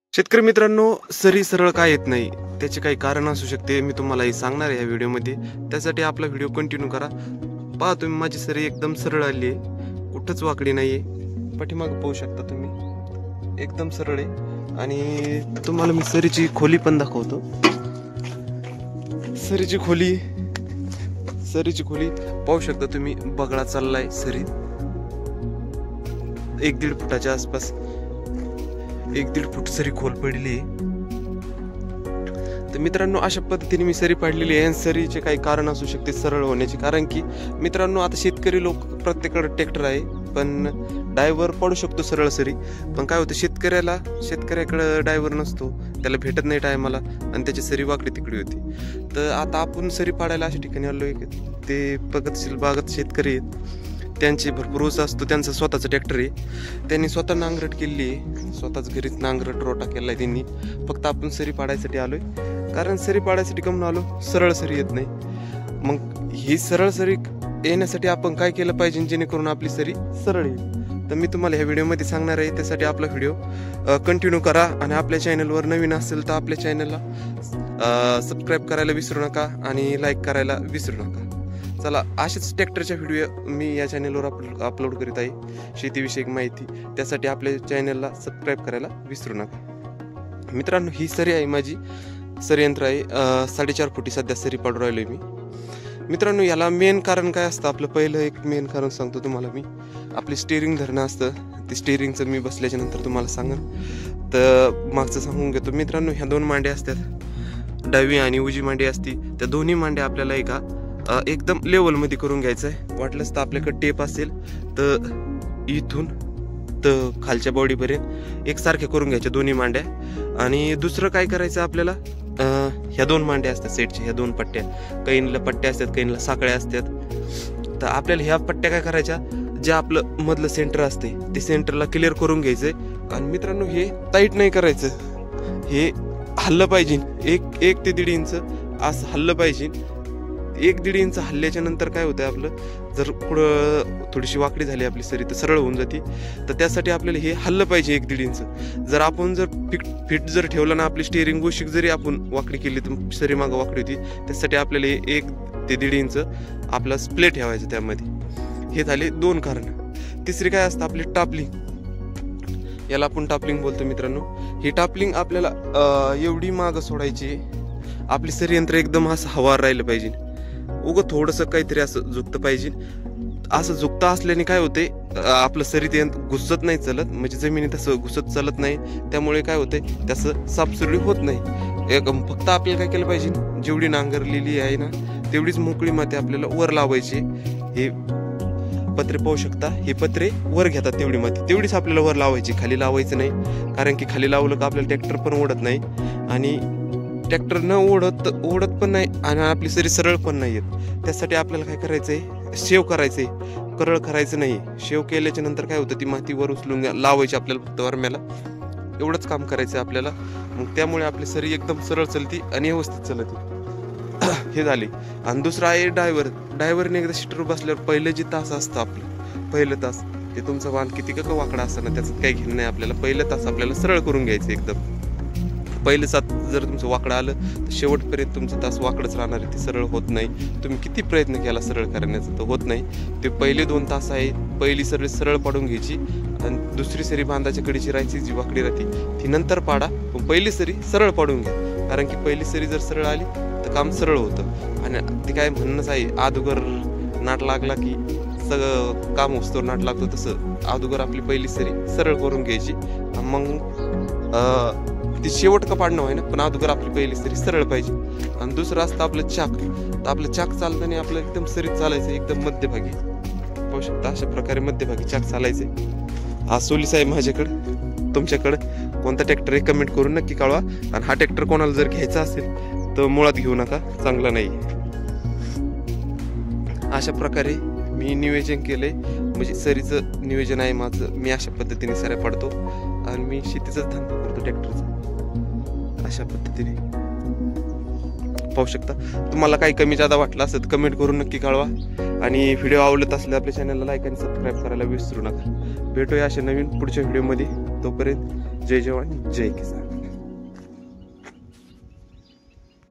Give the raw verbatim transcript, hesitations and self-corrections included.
शेतकरी मित्रांनो, सरी सरळ का येत नाही त्याचे काही कारण असू शकते. मी तुम्हाला हे सांगणार आहे या व्हिडिओमध्ये. त्यासाठी आपला व्हिडिओ कंटिन्यू करा. पहा, तुम्ही माझी सरी एकदम सरळ आली आहे, कुठंच वाकडी नाहीये. पाठीमागं पाहू शकता तुम्ही, एकदम सरळ आहे. आणि तुम्हाला मी सरीची खोली पण दाखवतो. सरीची खोली सरीची खोली पाहू शकता तुम्ही. बगळा चाललाय सरी, एक दीड फुटाच्या आसपास एक दीड फूट सरी खोल पडली आहे. तर मित्रांनो, अशा पद्धतीने मी सरी पाडलेली आहे. सरीचे काही कारण असू शकते सरळ होण्याचे. कारण की मित्रांनो, आता शेतकरी लोक प्रत्येकाकडे ट्रॅक्टर आहे, पण डायव्हर पडू शकतो सरळ सरी. पण काय होतं, शेतकऱ्याला शेतकऱ्याकडे डायव्हर नसतो, त्याला भेटत नाही टायमाला, आणि त्याची सरी वाकडी तिकडी होती. तर आता आपण सरी पाडायला अशा ठिकाणी आलोय, ते प्रगतशील बागत शेतकरी आहेत, त्यांची भरपूर ऊस असतो, त्यांचा स्वतःचा ट्रॅक्टर आहे, त्यांनी स्वतः नांगरट केलेली आहे, स्वतःच घरीच नांगरट रोटा केलाय त्यांनी. फक्त आपण सरी पाडायसाठी आलोय. कारण सरी पाडायसाठी कमून आलो, सरळ सरी येत नाही. मग ही सरळ सरी येण्यासाठी आपण काय केलं पाहिजे जेणेकरून आपली सरी सरळ येईल, तर मी तुम्हाला ह्या व्हिडिओमध्ये सांगणार आहे. त्यासाठी आपला व्हिडिओ कंटिन्यू करा. आणि आपल्या चॅनलवर नवीन असेल तर आपल्या चॅनलला सबस्क्राईब करायला विसरू नका आणि लाईक करायला विसरू नका. चला, अशाच ट्रॅक्टरच्या व्हिडिओ मी या चॅनलवर अपलोड अपलोड करीत आहे, शेतीविषयक माहिती. त्यासाठी आपल्या चॅनलला सबस्क्राईब करायला विसरू नका. मित्रांनो, ही सरी आहे माझी, सरी यंत्र आहे. साडेचार फुटी सध्या सरी पाडू राहिलोय मी. मित्रांनो, याला मेन कारण काय असतं आपलं, पहिलं एक मेन कारण सांगतो तुम्हाला मी. आपली स्टेअरिंग धरणं असतं, ते स्टेअरिंगचं मी बसल्याच्या नंतर तुम्हाला सांगेन. तर मागचं सांगून घेतो. मित्रांनो, ह्या दोन मांड्या असतात, डावी आणि उजी मांडी असती. त्या दोन्ही मांड्या आपल्याला एका एकदम लेवलमध्ये करून घ्यायचं आहे. वाटलंच तर आपल्याकडे टेप असेल तर इथून तर खालच्या बॉडीपर्यंत एकसारख्या करून घ्यायच्या दोन्ही मांड्या. आणि दुसरं काय करायचं आपल्याला, ह्या दोन मांड्या असतात सेटच्या, ह्या दोन पट्ट्या, काहींना पट्ट्या असतात, काहींना साकळ्या असतात. तर आपल्याला ह्या पट्ट्या काय करायच्या, जे आपलं मधलं सेंटर असते ते सेंटरला क्लिअर करून घ्यायचंय. आणि मित्रांनो, हे टाईट नाही करायचं, हे हल्लं पाहिजे. एक एक ते दीड इंच असं हल्लं पाहिजे. एक दीड इंच हल्ल्याच्या नंतर काय होतं, आपलं जर पुढं थोडीशी वाकडी झाली आपली सरी तर सरळ होऊन जाते. तर त्यासाठी आपल्याला हे हल्लं पाहिजे एक दीड इंच. जर आपण जर फिट फिट जर ठेवलं ना, आपली स्टेअरिंग गोशिक जरी आपण वाकडी केली तर सरी मागं वाकडी होती. त्यासाठी आपल्याला हे एक ते दीड इंच आपला स्प्ले ठेवायचं त्यामध्ये. हे झाले दोन कारण. तिसरी काय असतं, आपली टापलिंग, याला आपण टापलिंग बोलतो मित्रांनो. ही टापलिंग आपल्याला एवढी मागं सोडायची, आपली सरी यंत्र एकदम असं हवार राहिलं पाहिजे. उगं थोडंसं काहीतरी असं झुकतं पाहिजे. असं झुकतं असल्याने काय होते, आपलं सरीत यंत्र घुसत नाही चलत, म्हणजे जमिनीत असं घुसत चालत नाही. त्यामुळे काय होते, त्याचं सापसुरळी होत नाही. एक फक्त आपल्याला काय केलं पाहिजे, जेवढी नांगरलेली आहे ना तेवढीच मोकळी माती आपल्याला वर लावायची. हे पत्रे पाहू शकता, हे पत्रे वर घेतात, तेवढी माती तेवढीच आपल्याला वर लावायची, खाली लावायचं नाही. कारण की खाली लावलं का आपल्याला ट्रॅक्टर पण ओढत नाही, आणि ट्रॅक्टर न ओढत ओढत पण नाही, आणि आपली सरी सरळ पण नाही येत. त्यासाठी आपल्याला काय करायचंय, शेव करायचंय, करळ करायचं नाही. शेव केल्याच्या नंतर काय होतं, ती माती वर उचलून लावायची आपल्याला फक्त वरम्याला. एवढंच काम करायचं आपल्याला. मग त्यामुळे आपली सरी एकदम सरळ चलती आणि व्यवस्थित चलते. हे झाले. आणि दुसरं आहे ड्रायव्हर. ड्रायव्हरने एकदा सीटवर बसल्यावर पहिलं जे तास असतं आपलं, पहिलं तास ते तुमचा वाहन किती का वाकडा असताना त्याचं काही घेणं नाही आपल्याला. पहिलं तास आपल्याला सरळ करून घ्यायचं एकदम. पहिलं तास जर तुमचं वाकडं आलं तर शेवटपर्यंत तुमचं तास वाकडच राहणार आहे, ते सरळ होत नाही. तुम्ही किती प्रयत्न केला सरळ करण्याचा तर होत नाही. ते पहिले दोन तास आहे, पहिली सरी सरळ पाडून घ्यायची, आणि दुसरी सरी बांधाच्या कडीची राहायची, जी वाकडी राहते ती नंतर पाडा. पण पहिली सरी सरळ पाडून घ्या, कारण की पहिली सरी जर सरळ आली तर काम सरळ होतं. आणि ते काय म्हणणंच आहे, अगोदर नाट लागला की सगळं काम होतं, नाट लागतो तसं अगोदर आपली पहिली सरी सरळ करून घ्यायची. मग ती शेवट का पाडणं आहे ना, पण अगोदर आपली पहिली सरी सरळ पाहिजे. आणि दुसरं असतं आपलं चाक. तर आपलं चाक चालताना आपलं एकदम सरीत चालायचं, एकदम मध्यभागी पाहू शकता, अशा प्रकारे मध्यभागी चाक चालायचे. हा सोलिस आहे माझ्याकडे. तुमच्याकडे कोणता ट्रॅक्टर आहे कमेंट करून नक्की कळवा. आणि हा ट्रॅक्टर कोणाला जर घ्यायचा असेल तर मुळात घेऊ नका, चांगला नाही. अशा प्रकारे मी नियोजन केलंय, म्हणजे सरीचं नियोजन आहे माझं. मी अशा पद्धतीने सऱ्या पाडतो, आणि मी शेतीचाच धंदा करतो ट्रॅक्टरचा. अशा पद्धतीने पाहू शकता. तुम्हाला काही कमी जादा वाटलं असेल तर कमेंट करून नक्की कळवा. आणि व्हिडिओ आवडत असले आपल्या चॅनलला लाईक आणि सबस्क्राईब करायला विसरू नका. भेटूया अशा नवीन पुढच्या व्हिडिओमध्ये. तोपर्यंत जय जवान जय किसान.